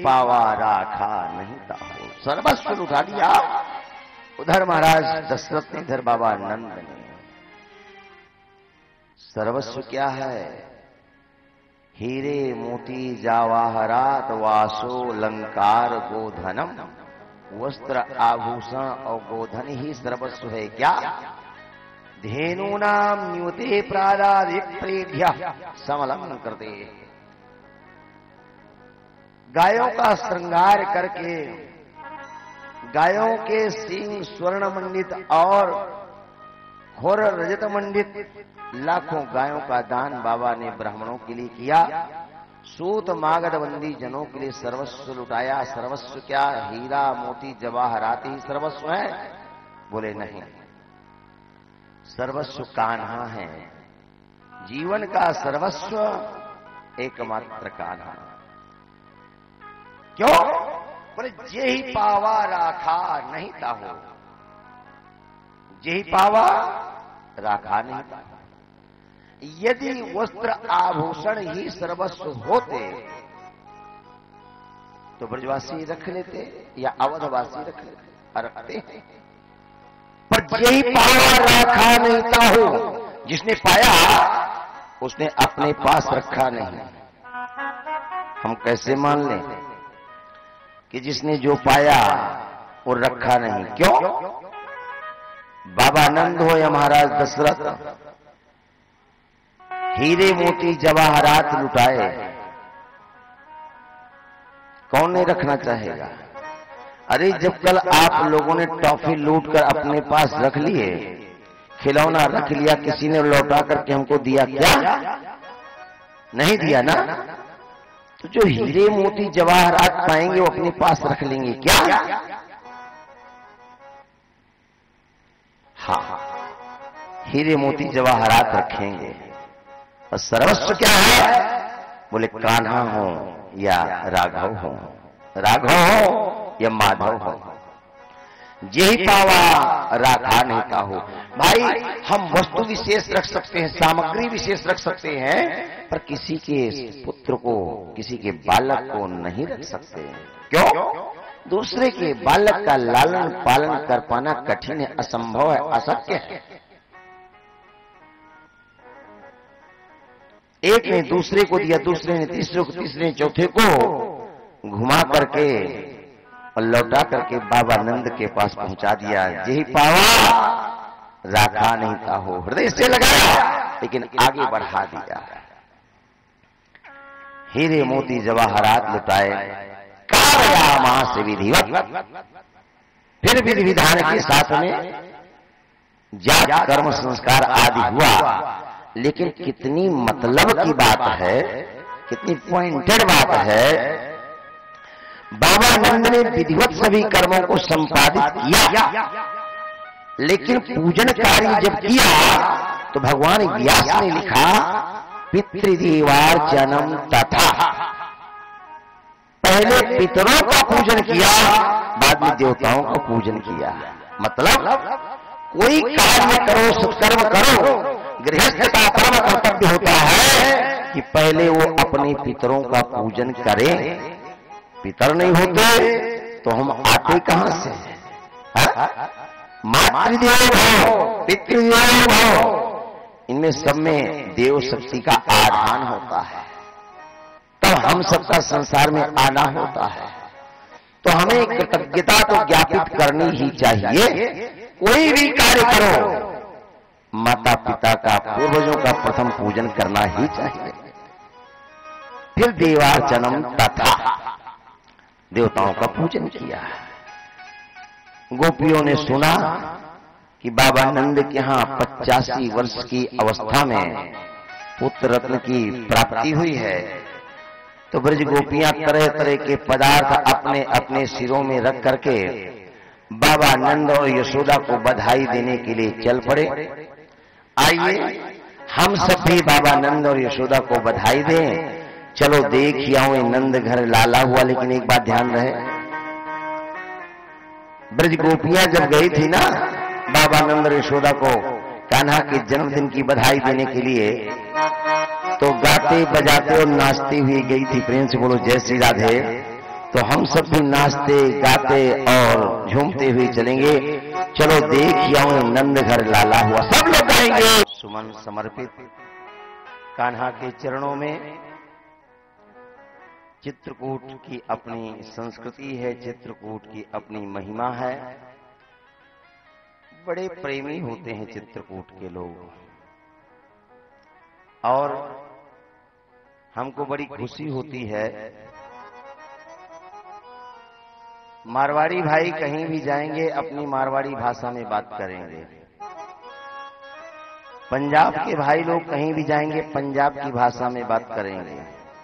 पावा राखा नहीं ताहो, सर्वस्व लुटा दिया उधर महाराज दशरथ ने, इधर बाबा नंद ने। सर्वस्व क्या है? हीरे मोती जवाहरात वासो लंकार गोधनम, वस्त्र आभूषण और गोधन ही सर्वस्व है क्या? धेनूनाम न्यूते प्रादादिप्रेभ्यः समलम करते, गायों का श्रृंगार करके, गायों के सींग स्वर्ण मंडित और खुर रजत मंडित लाखों गायों का दान बाबा ने ब्राह्मणों के लिए किया। सूत मागध बंदी जनों के लिए सर्वस्व लुटाया। सर्वस्व क्या? हीरा मोती जवाहरात ही सर्वस्व है? बोले नहीं, सर्वस्व कान्हा है। जीवन का सर्वस्व एकमात्र कान्हा। क्यों? बोले जे ही पावा राखा नहीं ताहो, जे ही पावा राखा नहीं ताहो। यदि वस्त्र आभूषण ही सर्वस्व होते तो ब्रजवासी रख लेते या अवधवासी रख लेते, रखते हैं। पर जे ही पावा राखा नहीं ताहो, जिसने पाया उसने अपने पास रखा नहीं। हम कैसे मान लें कि जिसने जो पाया वो रखा नहीं? क्यों? बाबा नंद हो या महाराज दशरथ, हीरे मोती जवाहरात लुटाए, कौन नहीं रखना चाहेगा? अरे जब कल आप लोगों ने टॉफी लूट कर अपने पास रख लिए, खिलौना रख लिया, किसी ने लौटा करके हमको दिया क्या? नहीं दिया ना। तो जो हीरे मोती जवाहरात पाएंगे वो अपने पास रख लेंगे क्या? हाँ, हीरे मोती जवाहरात रखेंगे। और सर्वस्व क्या है? बोले कान्हा हो या राघव हो, राघव हो या माधव हो। जे ही पावा राखा नहीं ताहो। भाई हम वस्तु विशेष रख सकते हैं, सामग्री विशेष रख सकते हैं, पर किसी के पुत्र को, किसी के बालक को नहीं रख सकते। क्यों? दूसरे के बालक का लालन पालन कर पाना कठिन है, असंभव है, अशक्य है। एक ने दूसरे को दिया, दूसरे ने तीसरे को, तीसरे ने चौथे को घुमा करके और लौटा करके बाबा नंद के पास पहुंचा दिया। जे पावा राखा नहीं ताहो, हृदय से लगाया लेकिन आगे बढ़ा दिया। हीरे मोती जवाहरात लुटाए, कारयामास विधिवत, फिर विधि विधान के साथ में जात कर्म संस्कार आदि हुआ। लेकिन कितनी मतलब की बात है, कितनी पॉइंटेड बात है। बाबा नंद ने विधिवत सभी कर्मों को संपादित किया, लेकिन पूजन कार्य जब किया तो भगवान व्यास ने लिखा पितृदेवार्चनम तथा। पहले पितरों का पूजन किया, बाद में देवताओं का पूजन किया। मतलब कोई कार्य करो, सत्कर्म करो, गृहस्थ का परम कर्तव्य होता है कि पहले वो अपने पितरों का पूजन करें। पितर नहीं होते तो हम आते कहां से? मातृदेव भव, पितृदेव भव, इनमें सब में देव शक्ति का आधान होता है, तब हम सबका संसार में आना होता है। तो हमें कृतज्ञता तो ज्ञापित करनी ही चाहिए। कोई भी कार्य करो, माता पिता का, पूर्वजों का प्रथम पूजन करना ही चाहिए। फिर देवार्चनम तथा, देवताओं का पूजन किया। गोपियों ने सुना कि बाबा नंद के यहां 85 वर्ष की अवस्था में पुत्र रत्न की प्राप्ति हुई है। तो ब्रज गोपियां तरह तरह के पदार्थ अपने अपने सिरों में रख करके बाबा नंद और यशोदा को बधाई देने के लिए चल पड़े। आइए हम सब भी बाबा नंद और यशोदा को बधाई दें। चलो देख ही आओ नंद घर लाला हुआ। लेकिन एक बात ध्यान रहे, ब्रज गोपियां जब गई थी ना बाबा नंद और यशोदा को कान्हा के जन्मदिन की बधाई देने के लिए, तो गाते बजाते और नाचती हुई गई थी। प्रेम से बोलो जय श्री राधे। तो हम सब भी नाचते गाते और झूमते हुए चलेंगे। चलो देख आओ नंद घर लाला हुआ, सब लोग गाएंगे। सुमन समर्पित कान्हा के चरणों में। चित्रकूट की अपनी संस्कृति है, चित्रकूट की अपनी महिमा है। बड़े प्रेमी होते हैं चित्रकूट के लोग, और हमको बड़ी खुशी होती है। मारवाड़ी भाई कहीं भी जाएंगे अपनी मारवाड़ी भाषा में बात करेंगे। पंजाब के भाई लोग कहीं भी जाएंगे पंजाब की भाषा में बात करेंगे।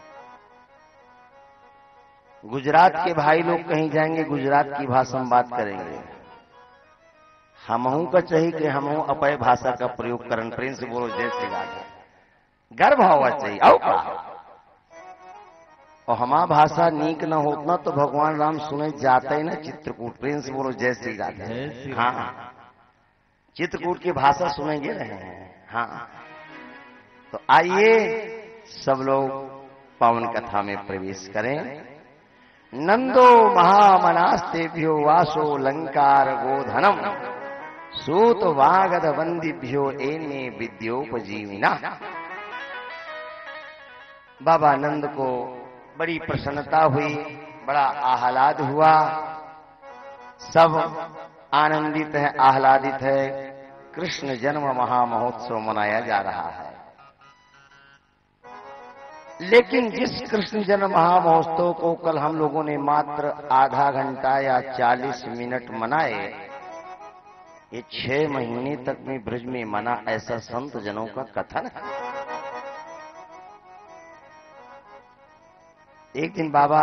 गुजरात के भाई लोग कहीं जाएंगे गुजरात की भाषा में बात करेंगे। हमहू का चाहिए कि हमहू अपने भाषा का प्रयोग करन। प्रेम से बोलो जय श्री राधे। गर्व होना चाहिए। आओ का और हमारा भाषा नीक न होतना तो भगवान राम सुने जाते ही ना चित्रकूट। प्रेम से बोलो जय श्री राधे। हाँ, चित्रकूट की भाषा सुनेंगे रहे हैं। हाँ, तो आइए सब लोग पावन कथा में प्रवेश करें। नंदो महामनास्तेभ्यो वासो लंकार गोधनम सूत वागद वंदिभ्यो एने विद्योपजीविना। बाबा नंद को बड़ी प्रसन्नता हुई, बड़ा आह्लाद हुआ। सब आनंदित है, आह्लादित है। कृष्ण जन्म महामहोत्सव मनाया जा रहा है। लेकिन जिस कृष्ण जन्म महामहोत्सव को कल हम लोगों ने मात्र आधा घंटा या 40 मिनट मनाए, ये 6 महीने तक में ब्रज में मना, ऐसा संत जनों का कथन है। एक दिन बाबा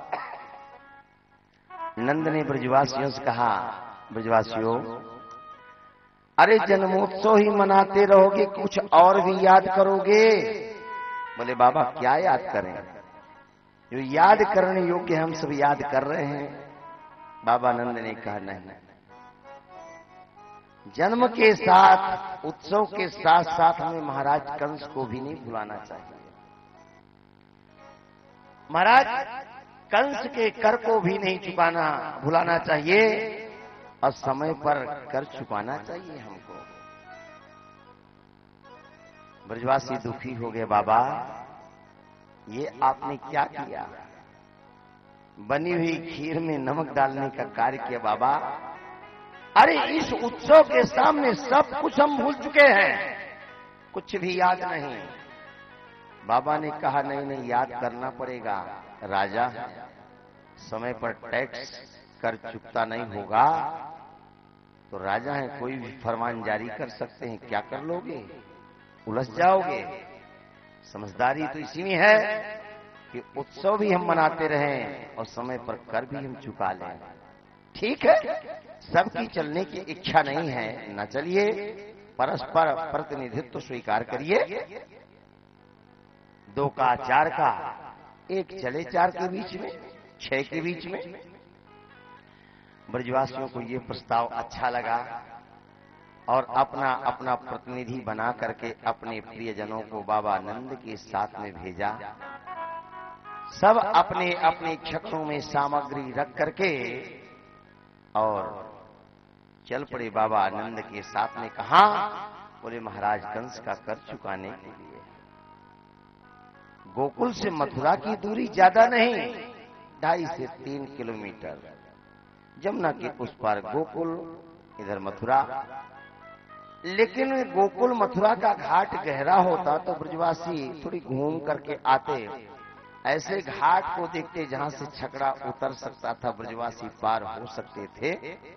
नंद ने ब्रजवासियों से कहा, ब्रजवासियों अरे जन्मोत्सव ही मनाते रहोगे, कुछ और भी याद करोगे? बोले बाबा क्या याद करें, जो याद करने योग्य हम सब याद कर रहे हैं। बाबा नंद ने कहा नहीं, जन्म के साथ उत्सव के साथ साथ हमें महाराज कंस को भी नहीं भुलाना चाहिए। महाराज कंस के कर को भी नहीं भुलाना चाहिए, और समय पर कर चुकाना चाहिए हमको। ब्रजवासी दुखी हो गए, बाबा ये आपने क्या किया? बनी हुई खीर में नमक डालने का कार्य किया बाबा। अरे इस उत्सव के सामने सब कुछ हम भूल चुके हैं, कुछ भी याद नहीं। बाबा ने कहा नहीं नहीं, याद करना पड़ेगा। राजा है, समय पर टैक्स कर चुकता नहीं होगा तो राजा है, कोई भी फरमान जारी कर सकते हैं। क्या कर लोगे? उलझ जाओगे। समझदारी तो इसी में है कि उत्सव भी हम मनाते रहें और समय पर कर भी हम चुका लें। ठीक है, सबकी चलने की इच्छा नहीं है, न चलिए, परस्पर प्रतिनिधित्व स्वीकार करिए। 2 का 4 का, एक चले 4 के बीच में, 6 के बीच में। ब्रजवासियों को यह प्रस्ताव अच्छा लगा और अपना अपना प्रतिनिधि बना करके अपने प्रियजनों को बाबा नंद के साथ में भेजा। सब अपने अपने छकड़ों में सामग्री रख करके और चल पड़े बाबा नंद के साथ में। कहा? बोले महाराज कंस का कर चुकाने के लिए। गोकुल से मथुरा की दूरी ज्यादा नहीं, 2.5 से 3 किलोमीटर। जमुना के उस पार गोकुल, इधर मथुरा। लेकिन गोकुल मथुरा का घाट गहरा होता तो ब्रजवासी थोड़ी घूम करके आते। ऐसे घाट को देखते जहां से छकड़ा उतर सकता था, ब्रजवासी पार हो सकते थे।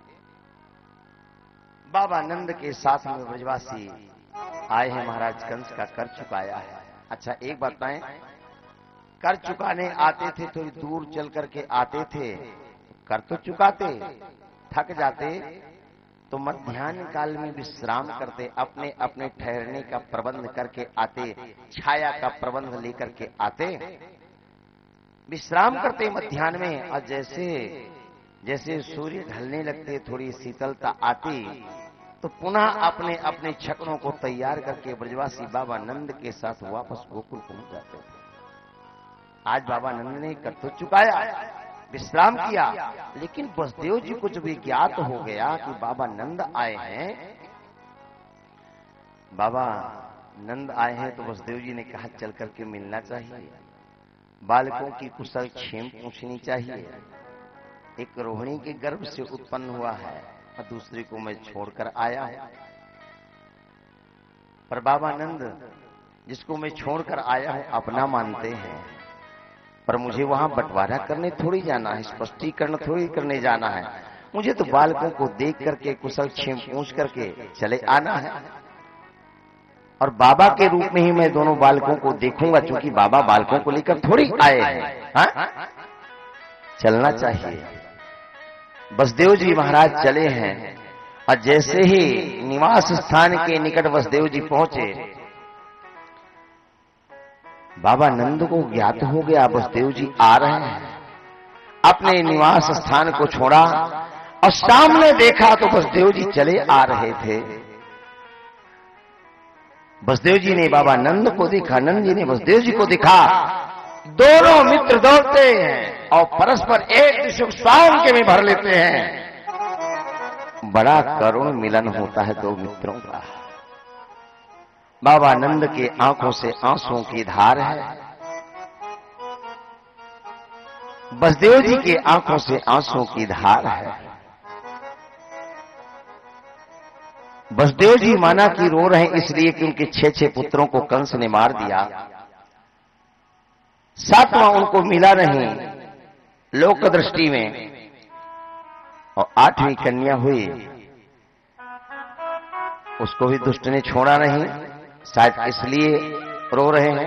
बाबा नंद के साथ में ब्रजवासी आए हैं, महाराज कंस का कर चुकाया है। अच्छा एक बात बताएं, कर चुकाने आते थे, थोड़ी दूर चल करके आते थे, कर तो चुकाते, थक जाते तो मध्याह्न काल में विश्राम करते, अपने अपने ठहरने का प्रबंध करके आते, छाया का प्रबंध लेकर के आते, विश्राम करते मध्याह्न में। और जैसे जैसे सूर्य ढलने लगते, थोड़ी शीतलता आती तो पुनः अपने अपने छकड़ों को तैयार करके ब्रजवासी बाबा नंद के साथ वापस गोकुल पहुंच जाते थे। आज बाबा नंद ने कर तो चुकाया, विश्राम किया। लेकिन वसुदेव जी को जब ये ज्ञात हो गया कि बाबा नंद आए हैं, बाबा नंद आए हैं, तो वसुदेव जी ने कहा चल करके मिलना चाहिए, बालकों की कुशल क्षेम पूछनी चाहिए। एक रोहिणी के गर्भ से उत्पन्न हुआ है और दूसरे को मैं छोड़कर आया हूं। पर बाबा नंद जिसको मैं छोड़कर आया हूं अपना मानते हैं, पर मुझे वहां बंटवारा करने थोड़ी जाना है, स्पष्टीकरण थोड़ी करने जाना है। मुझे तो बालकों को देख करके कुशल क्षेम पूछ करके चले आना है, और बाबा के रूप में ही मैं दोनों बालकों को देखूंगा, क्योंकि बाबा बालकों को लेकर थोड़ी आए हैं। हाँ? चलना चाहिए। वसुदेव जी महाराज चले हैं, और जैसे ही निवास स्थान के निकट वसुदेव जी पहुंचे, बाबा नंद को ज्ञात हो गया वसुदेव जी आ रहे हैं। अपने निवास स्थान को छोड़ा और सामने देखा तो वसुदेव जी चले आ रहे थे। वसुदेव जी ने बाबा नंद को देखा, नंद जी ने वसुदेव जी को देखा। दोनों मित्र दौड़ते हैं और परस्पर एक दूसरे को स्वाम के में भर लेते हैं। बड़ा करुण मिलन होता है दो मित्रों का। बाबा नंद के आंखों से आंसुओं की धार है, वसुदेव जी के आंखों से आंसुओं की धार है। वसुदेव जी माना कि रो रहे हैं इसलिए कि उनके 6 पुत्रों को कंस ने मार दिया, 7वां उनको मिला नहीं लोक दृष्टि में, और 8वीं कन्या हुई, उसको भी दुष्ट ने छोड़ा नहीं, शायद इसलिए रो रहे हैं।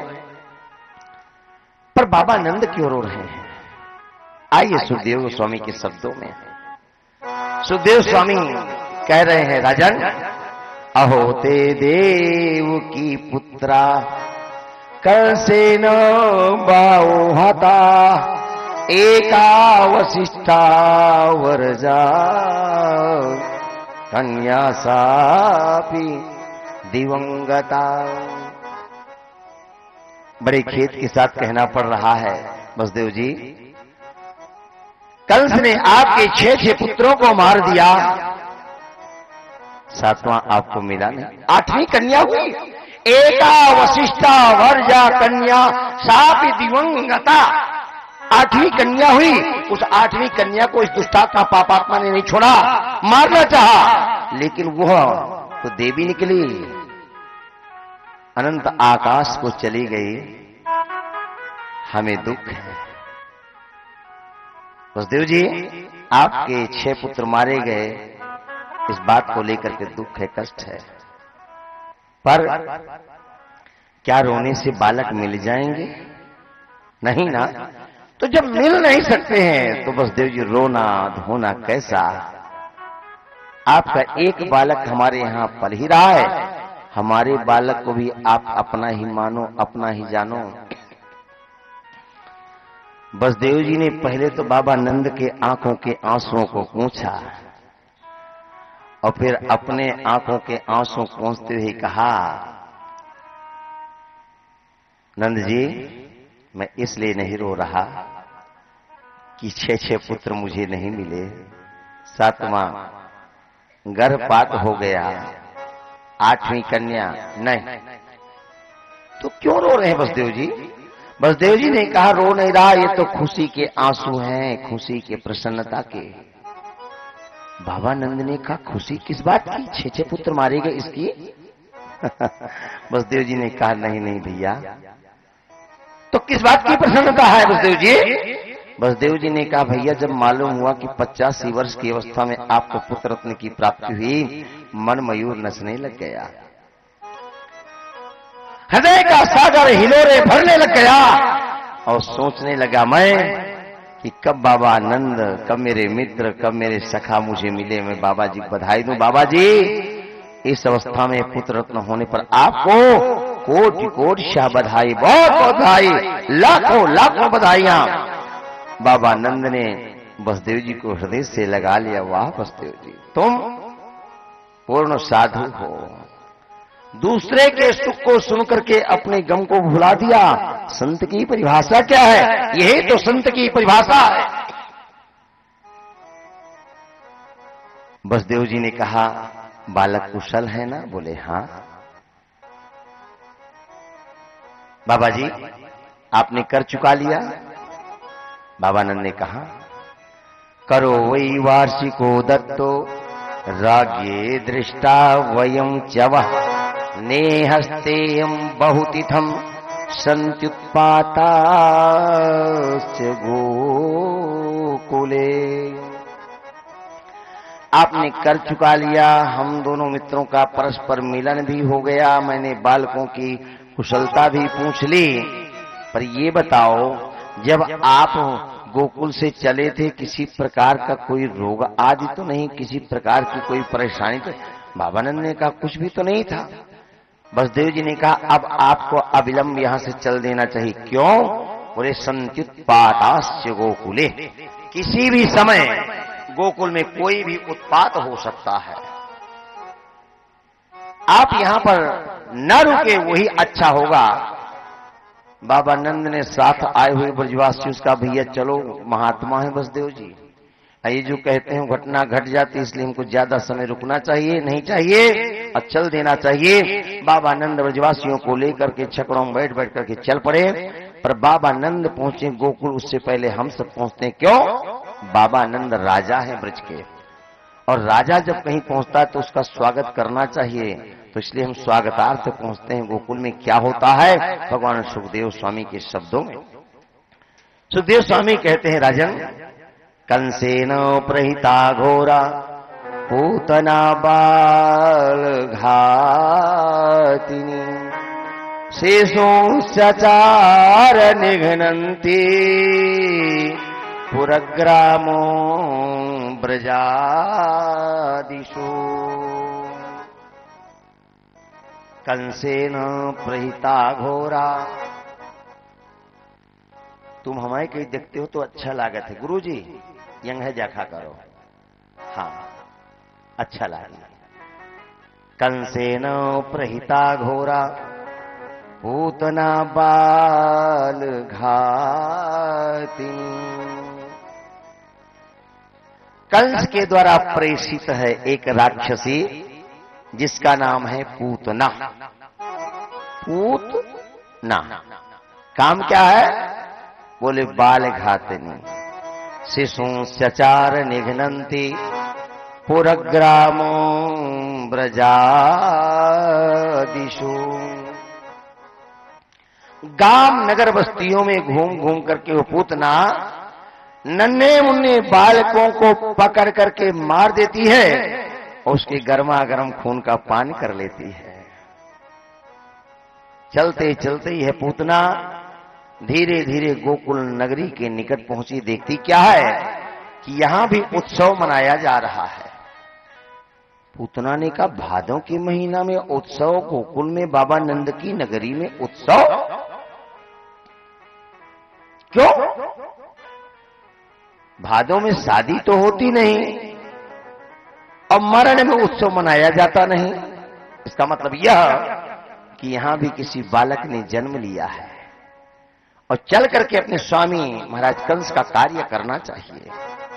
पर बाबा नंद क्यों रो रहे हैं? आइए सुखदेव गोस्वामी के शब्दों में। सुखदेव स्वामी कह रहे हैं, राजन अहो ते देव की पुत्रा कंसेन बाओ हता एका वशिष्ठा वरजा कन्या सापी दिवंगता। बड़े खेत के साथ कहना पड़ रहा है वसुदेव जी, कंस ने आपके 6 पुत्रों को मार दिया, 7वां आपको मिला नहीं। 8वीं कन्या हुई, एका वशिष्ठा वर्जा कन्या सापी दिवंगता। 8वीं कन्या हुई, उस 8वीं कन्या को इस दुष्टात्मा पापात्मा ने नहीं छोड़ा, मारना चाहा, लेकिन वह तो देवी निकली, अनंत आकाश को चली गई। हमें दुख है वसुदेव जी, आपके 6 पुत्र मारे गए, इस बात को लेकर के दुख है, कष्ट है। पर क्या रोने से बालक मिल जाएंगे? नहीं ना। तो जब मिल नहीं सकते हैं तो वसुदेव जी रोना धोना कैसा? आपका एक बालक हमारे यहां पल ही रहा है, हमारे बालक को भी आप अपना ही मानो, अपना ही जानो। वसुदेव जी ने पहले तो बाबा नंद के आंखों के आंसुओं को पूछा, और फिर अपने आंखों के आंसू पहुंचते हुए कहा, नंद जी मैं इसलिए नहीं रो रहा कि 6 पुत्र मुझे नहीं मिले, 7वां गर्भपात हो गया, 8वीं कन्या नहीं। तो क्यों रो रहे हैं वसुदेव जी? वसुदेव जी ने कहा, रो नहीं रहा, ये तो खुशी के आंसू हैं, खुशी के, प्रसन्नता के। बाबा नंद ने कहा, खुशी किस बात की? 6 पुत्र मारे गए इसकी? वसुदेव जी ने कहा, नहीं नहीं भैया, तो किस बात की प्रसन्नता है वसुदेव जी? वसुदेव जी ने कहा, भैया जब मालूम हुआ कि 85 वर्ष की अवस्था में आपको पुत्र रत्न की प्राप्ति हुई, मन मयूर नचने लग गया, हृदय का सागर हिलोरे भरने लग गया, और सोचने लगा मैं कि कब बाबा नंद, कब मेरे मित्र, कब मेरे सखा मुझे मिले, मैं बाबा जी को बधाई दूं। बाबा जी इस अवस्था में पुत्र रत्न होने पर आपको कोटि कोटि शाह बधाई, बहुत बहुत बधाई, लाखों लाखों बधाइयां। बाबा नंद ने वसुदेव जी को हृदय से लगा लिया। वाह वसुदेव जी, तुम पूर्ण साधु हो, दूसरे के सुख को सुनकर के अपने गम को भुला दिया। संत की परिभाषा क्या है? यही तो संत की परिभाषा है। वसुदेव जी ने कहा, बालक कुशल है ना? बोले हां। बाबा जी आपने कर चुका लिया? बाबा नंद ने कहा, करो वै वार्षिको दत्तो राज्ये दृष्टा वयं च्यवः नेहस्तेयं बहुतिथं सन्त्युत्पाताश्च गोकुले। आपने कर चुका लिया, हम दोनों मित्रों का परस्पर मिलन भी हो गया, मैंने बालकों की कुशलता भी पूछ ली। पर ये बताओ, जब आप गोकुल से चले थे किसी प्रकार का कोई रोग आदि तो नहीं, किसी प्रकार की कोई परेशानी तो? बाबा नंद ने कहा कुछ भी तो नहीं था। वसुदेव जी ने कहा अब आपको अविलंब यहां से चल देना चाहिए। क्यों? बोले सन्त्युत्पाताश्च गोकुले, किसी भी समय गोकुल में कोई भी उत्पात हो सकता है, आप यहां पर न रुके वही अच्छा होगा। बाबा नंद ने साथ आए हुए ब्रजवासी उसका, भैया चलो, महात्मा है वसुदेव जी, ये जो कहते हैं घटना घट जाती इसलिए हमको ज्यादा समय रुकना चाहिए नहीं चाहिए और चल देना चाहिए। बाबा नंद ब्रजवासियों को लेकर के छकड़ों में बैठ बैठ करके चल पड़े। पर बाबा नंद पहुंचे गोकुल उससे पहले हम सब पहुंचते हैं। क्यों? बाबा नंद राजा है ब्रज के, और राजा जब कहीं पहुंचता है तो उसका स्वागत करना चाहिए, तो इसलिए हम स्वागतार्थ पहुंचते हैं। गोकुल में क्या होता है? भगवान सुखदेव स्वामी के शब्दों में सुखदेव स्वामी कहते हैं, राजन, कंसेन प्रहिता घोरा पूतना बाल घातिनी शेषो सचार निघ्नन्ति पुरग्रामो ब्रजादिषु। कंसेन प्रहिता घोरा, तुम हमारे कहीं देखते हो तो अच्छा लागत है। गुरुजी यंग है, जाखा करो, हाँ अच्छा लगा। कंसेन प्रहिता घोरा पूतना बाल घातिनी, कंस के द्वारा प्रेषित है एक राक्षसी जिसका नाम है पूतना। पूतना काम क्या है? बोले बाल घातिनी शिशु सचार निघ्नन्ति पुरग्रामो ब्रजादिषु। गांव नगर बस्तियों में घूम घूम करके वो पूतना नन्हे मुन्ने बालकों को पकड़ करके मार देती है और उसके गर्मा गर्म खून का पान कर लेती है। चलते चलते ही है पूतना धीरे धीरे गोकुल नगरी के निकट पहुंची। देखती क्या है कि यहां भी उत्सव मनाया जा रहा है। पूतना ने कहा, भादों के महीना में उत्सव? गोकुल में बाबा नंद की नगरी में उत्सव? क्यों? भादों में शादी तो होती नहीं और मरण में उत्सव मनाया जाता नहीं। इसका मतलब यह कि यहां भी किसी बालक ने जन्म लिया है और चल करके अपने स्वामी महाराज कंस का कार्य करना चाहिए।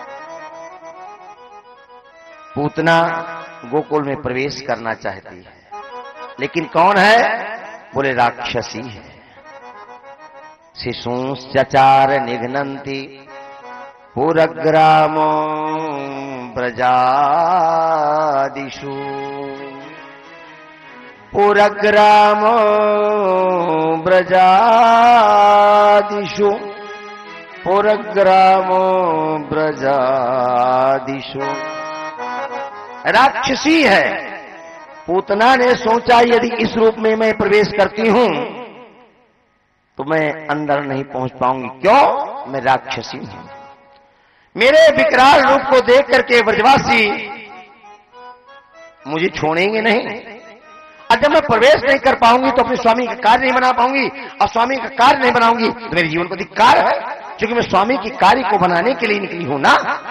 पूतना गोकुल में प्रवेश करना चाहती है, लेकिन कौन है? बोले राक्षसी है। शिशुश्चचार निघ्नन्ति पुरग्रामो ब्रजादिषु। पुरग्रामो ब्रजादिषु, पुरग्रामो ब्रजादिषु। राक्षसी है। पूतना ने सोचा यदि इस रूप में मैं प्रवेश करती हूं तो मैं अंदर नहीं पहुंच पाऊंगी। क्यों? मैं राक्षसी हूं। मेरे विकराल रूप को देख करके ब्रजवासी मुझे छोड़ेंगे नहीं, और जब मैं प्रवेश नहीं कर पाऊंगी तो अपने स्वामी का कार्य नहीं बना पाऊंगी, और स्वामी का कार्य नहीं बनाऊंगी तो मेरे जीवन को धिक्कार है, क्योंकि मैं स्वामी की कार्य को बनाने के लिए निकली हूं ना।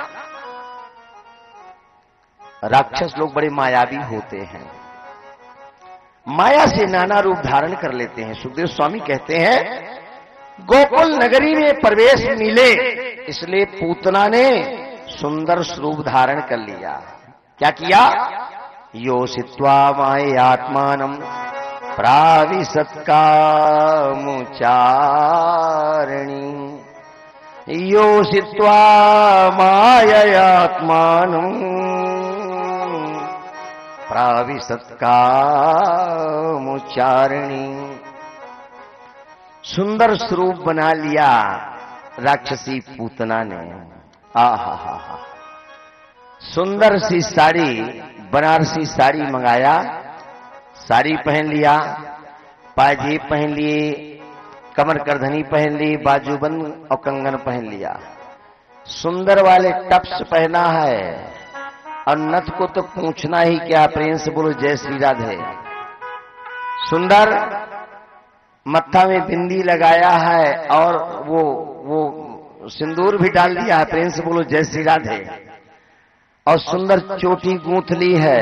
राक्षस लोग बड़े मायावी होते हैं, माया से नाना रूप धारण कर लेते हैं। सुखदेव स्वामी कहते हैं गोकुल नगरी में प्रवेश मिले इसलिए पूतना ने सुंदर स्वरूप धारण कर लिया। क्या किया? योषित्वा मायात्मानं प्राविशत्कामुचारिणी। योषित्वा माययात्मानं प्राविशत्कामुचारिणी। सुंदर स्वरूप बना लिया राक्षसी पूतना ने। आहा, सुंदर सी साड़ी, बनारसी साड़ी मंगाया, साड़ी पहन लिया, पायजेब पहन लिए, कमर करधनी पहन ली, बाजूबंद और कंगन पहन लिया, सुंदर वाले टप्स पहना है, और नथ को तो पूछना ही क्या, प्रेम से बोलो जय श्री राधे। सुंदर मत्था में बिंदी लगाया है और वो सिंदूर भी डाल दिया है, प्रेम से बोलो जय श्री राधे। और सुंदर चोटी गूंथ ली है,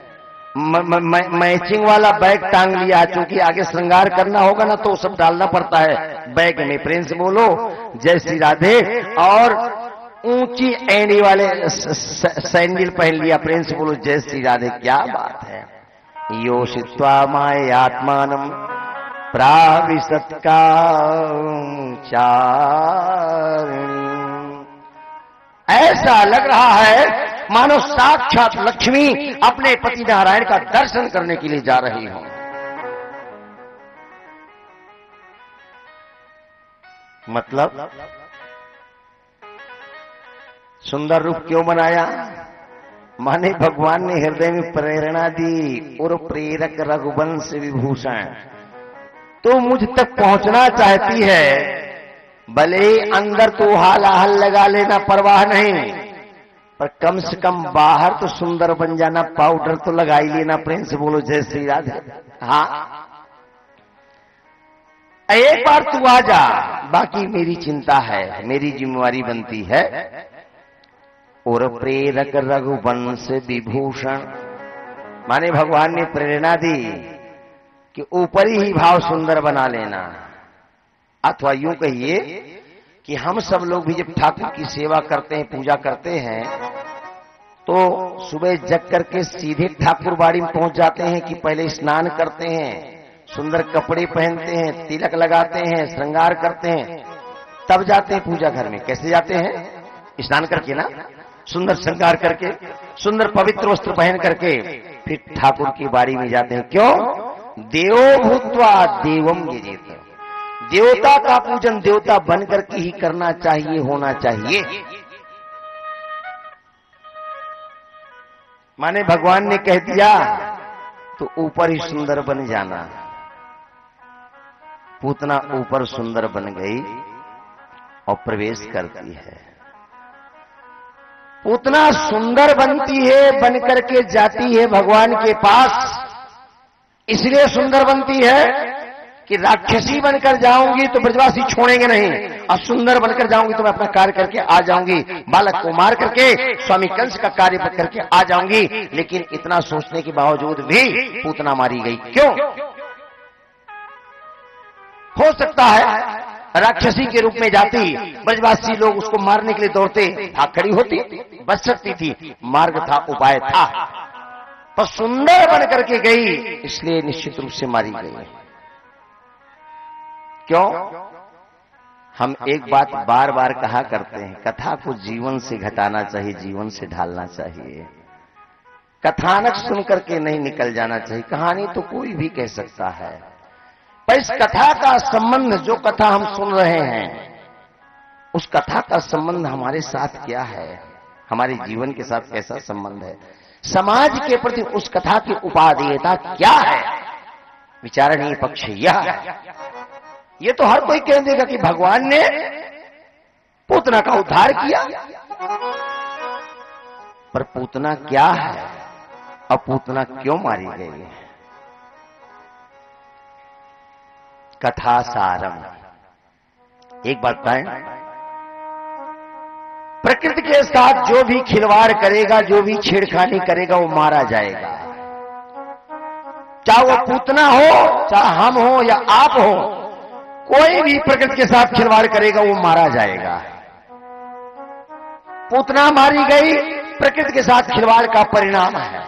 मैचिंग वाला बैग टांग लिया है, क्योंकि आगे श्रृंगार करना होगा ना तो सब डालना पड़ता है बैग में, प्रेम से बोलो जय श्री राधे। और ऊंची एड़ी वाले सैंडल पहन लिया, प्रेम से बोलो जय श्री राधे। क्या बात है। योषित्वा मायात्मानं प्राविशत्कामुचारिणी। ऐसा लग रहा है मानो साक्षात लक्ष्मी अपने पति नारायण का दर्शन करने के लिए जा रही हो। मतलब सुंदर रूप क्यों बनाया? माने भगवान ने हृदय में प्रेरणा दी, और प्रेरक रघुवंश विभूषण, तो मुझ तक पहुंचना चाहती है, भले अंदर तो हालाहल लगा लेना, परवाह नहीं, पर कम से कम बाहर तो सुंदर बन जाना, पाउडर तो लगा ही लेना, प्रेम से बोलो जय श्री राधे। हाँ, एक बार तू आ जा, बाकी मेरी चिंता है, मेरी जिम्मेवारी बनती है। और प्रेरक रघुवंश विभूषण, माने भगवान ने प्रेरणा दी कि ऊपरी ही भाव सुंदर बना लेना, अथवा यूं कहिए कि हम सब लोग भी जब ठाकुर की सेवा करते हैं, पूजा करते हैं, तो सुबह जग करके सीधे ठाकुर बाड़ी में पहुंच जाते हैं कि पहले स्नान करते हैं, सुंदर कपड़े पहनते हैं, तिलक लगाते हैं, श्रृंगार करते हैं, तब जाते हैं पूजा घर में। कैसे जाते हैं? स्नान करके ना, सुंदर श्रृंगार करके, सुंदर पवित्र वस्त्र पहन करके फिर ठाकुर की बाड़ी में जाते हैं। क्यों? देवो भूत्वा देवम यजेत, देवता का पूजन देवता बनकर के ही करना चाहिए, होना चाहिए। माने भगवान ने कह दिया तो ऊपर ही सुंदर बन जाना। पूतना ऊपर सुंदर बन गई और प्रवेश करती है। पूतना सुंदर बनती है, बनकर के जाती है भगवान के पास। इसलिए सुंदर बनती है कि राक्षसी बनकर जाऊंगी तो ब्रजवासी छोड़ेंगे नहीं, और सुंदर बनकर जाऊंगी तो मैं अपना कार्य करके आ जाऊंगी, बालक को मार करके स्वामी कंस का कार्य करके आ जाऊंगी। लेकिन इतना सोचने के बावजूद भी पूतना मारी गई। क्यों? हो सकता है राक्षसी के रूप में जाती, ब्रजवासी लोग उसको मारने के लिए दौड़ते, भाग खड़ी होती, बच सकती थी, मार्ग था, उपाय था, पर सुंदर बन करके गई, इसलिए निश्चित रूप से मारी गई। क्यों? हम एक बात बार बार कहा करते हैं, कथा को जीवन से घटाना चाहिए, जीवन से ढालना चाहिए। कथानक सुनकर के नहीं निकल जाना चाहिए। कहानी तो कोई भी कह सकता है, पर इस कथा का संबंध, जो कथा हम सुन रहे हैं, उस कथा का संबंध हमारे साथ क्या है, हमारे जीवन के साथ कैसा संबंध है, समाज के प्रति उस कथा की उपादेयता क्या है, विचारणीय पक्ष यह है। ये तो हर कोई कह देगा कि भगवान ने पूतना का उद्धार किया, पर पूतना क्या है और पूतना क्यों मारी गई? कथा सारम एक बात बताएं, प्रकृति के साथ जो भी खिलवाड़ करेगा, जो भी छेड़खानी करेगा, वो मारा जाएगा। चाहे वो पूतना हो, चाहे हम हो या आप हो, कोई भी प्रकृति के साथ खिलवाड़ करेगा वो मारा जाएगा। पूतना मारी गई प्रकृति के साथ खिलवाड़ का परिणाम है।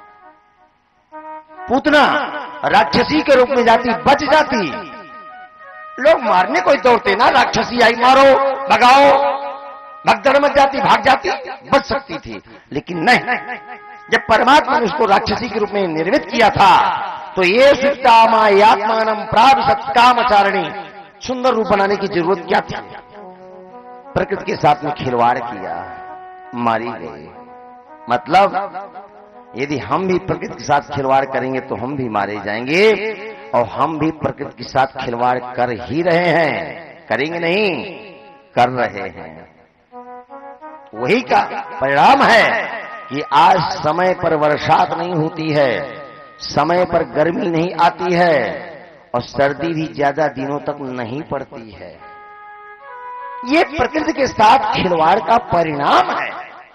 पूतना राक्षसी के रूप में जाती, बच जाती, लोग मारने को ही दौड़ते ना, राक्षसी आई मारो भगाओ, भगदड़ मच जाती, भाग जाती, बच सकती थी। लेकिन नहीं, जब परमात्मा ने उसको राक्षसी के रूप में निर्मित किया था तो ये सुक्तामायात्मानम प्राविशत कामचारिणी, सुंदर रूप बनाने की जरूरत क्या थी? प्रकृति के साथ में खिलवाड़ किया, मारी गई। मतलब यदि हम भी प्रकृति के साथ खिलवाड़ करेंगे तो हम भी मारे जाएंगे, और हम भी प्रकृति के साथ खिलवाड़ कर ही रहे हैं, करेंगे नहीं, कर रहे हैं। वही का परिणाम है कि आज समय पर वर्षात नहीं होती है, समय पर गर्मी नहीं आती है, और सर्दी भी ज्यादा दिनों तक नहीं पड़ती है। ये प्रकृति के साथ खिलवाड़ का परिणाम है।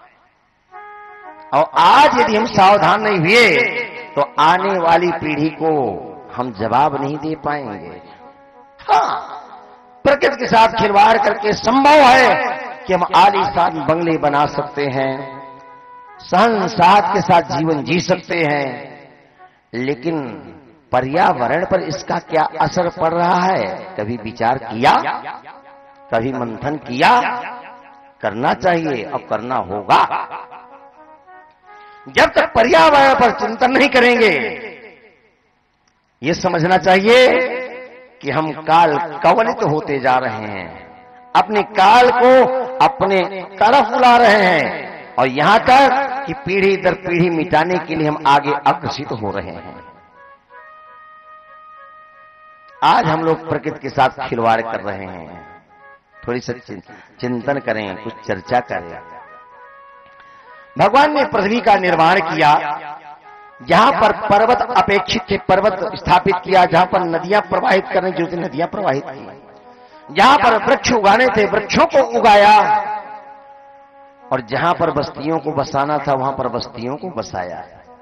और आज यदि हम सावधान नहीं हुए तो आने वाली पीढ़ी को हम जवाब नहीं दे पाएंगे। हाँ, प्रकृति के साथ खिलवाड़ करके संभव है कि हम आलीशान बंगले बना सकते हैं, सहन साथ के साथ जीवन जी सकते हैं, लेकिन पर्यावरण पर इसका क्या असर पड़ रहा है, कभी विचार किया, कभी मंथन किया? करना चाहिए और करना होगा। जब तक पर्यावरण पर चिंतन नहीं करेंगे, ये समझना चाहिए कि हम काल कवलित होते जा रहे हैं, अपने काल को अपने तरफ बुला रहे हैं, और यहां तक कि पीढ़ी दर पीढ़ी मिटाने के लिए हम आगे अग्रसित हो रहे हैं। आज हम लोग प्रकृति के साथ खिलवाड़ कर रहे हैं। थोड़ी सी चिंतन करें, कुछ चर्चा करें। भगवान ने पृथ्वी का निर्माण किया, जहां पर पर्वत अपेक्षित थे पर्वत स्थापित किया, जहां पर नदियां प्रवाहित करने जो थी नदियां प्रवाहित की, जहां पर वृक्ष उगाने थे वृक्षों को उगाया, और जहां पर बस्तियों को बसाना था वहां पर बस्तियों को बसाया।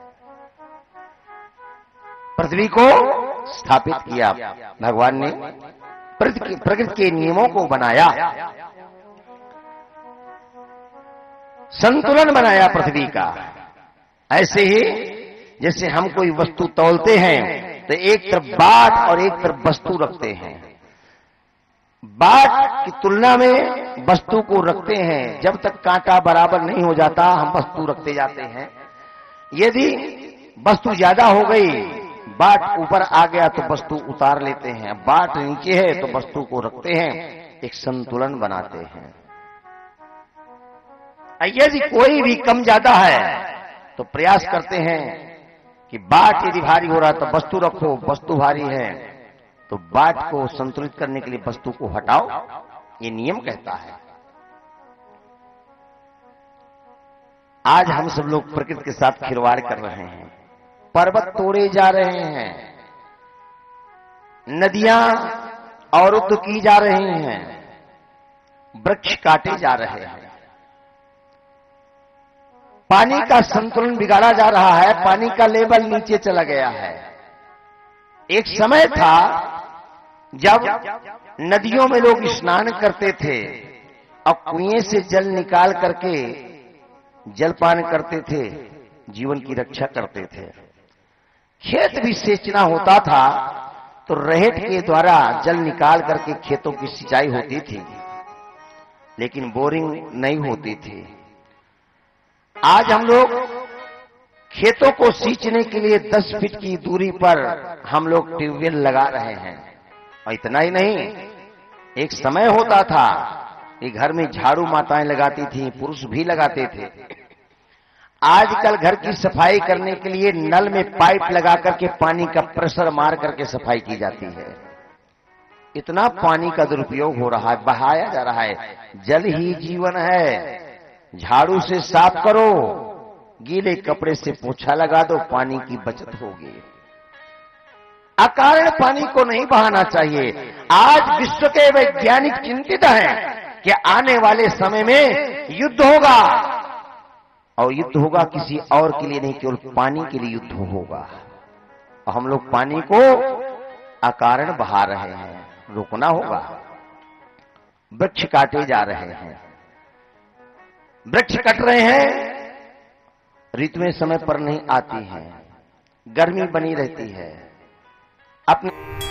पृथ्वी को स्थापित किया भगवान ने, प्रकृति के नियमों को बनाया, संतुलन बनाया पृथ्वी का। ऐसे ही जैसे हम कोई वस्तु तौलते हैं तो एक तरफ बाट और एक तरफ वस्तु रखते हैं, बाट की तुलना में वस्तु को रखते हैं, जब तक कांटा बराबर नहीं हो जाता हम वस्तु रखते जाते हैं। यदि वस्तु ज्यादा हो गई, बाट ऊपर आ गया तो वस्तु उतार लेते हैं, बाट नीचे है तो वस्तु को रखते हैं, एक संतुलन बनाते हैं। यदि कोई भी कम ज्यादा है तो प्रयास करते हैं कि बाट यदि भारी हो रहा है तो वस्तु रखो, वस्तु भारी है तो बाट को संतुलित करने के लिए वस्तु को हटाओ, ये नियम कहता है। आज हम सब लोग प्रकृति के साथ खिलवाड़ कर रहे हैं, पर्वत तोड़े जा रहे हैं, नदियां अवरुद्ध की जा रही हैं, वृक्ष काटे जा रहे हैं, पानी का संतुलन बिगाड़ा जा रहा है, पानी का लेवल नीचे चला गया है। एक समय था जब नदियों में लोग स्नान करते थे और कुएं से जल निकाल करके जलपान करते थे, जीवन की रक्षा करते थे। खेत भी सींचना होता था तो रहेट के द्वारा जल निकाल करके खेतों की सिंचाई होती थी, लेकिन बोरिंग नहीं होती थी। आज हम लोग खेतों को सींचने के लिए 10 फीट की दूरी पर हम लोग ट्यूबवेल लगा रहे हैं। और इतना ही नहीं, एक समय होता था कि घर में झाड़ू माताएं लगाती थी, पुरुष भी लगाते थे। आजकल घर की सफाई करने के लिए नल में पाइप लगा करके पानी का प्रेशर मार करके सफाई की जाती है। इतना पानी का दुरुपयोग हो रहा है, बहाया जा रहा है। जल ही जीवन है। झाड़ू से साफ करो, गीले कपड़े से पोछा लगा दो, पानी की बचत होगी। अकारण पानी को नहीं बहाना चाहिए। आज विश्व के वैज्ञानिक चिंतित हैं कि आने वाले समय में युद्ध होगा, और युद्ध होगा किसी और के लिए नहीं, केवल पानी के लिए युद्ध होगा। और हम लोग पानी को अकारण बहा रहे हैं, रोकना होगा। वृक्ष काटे जा रहे हैं, वृक्ष कट रहे हैं ऋतुएं समय पर नहीं आती हैं, गर्मी बनी रहती है। अपने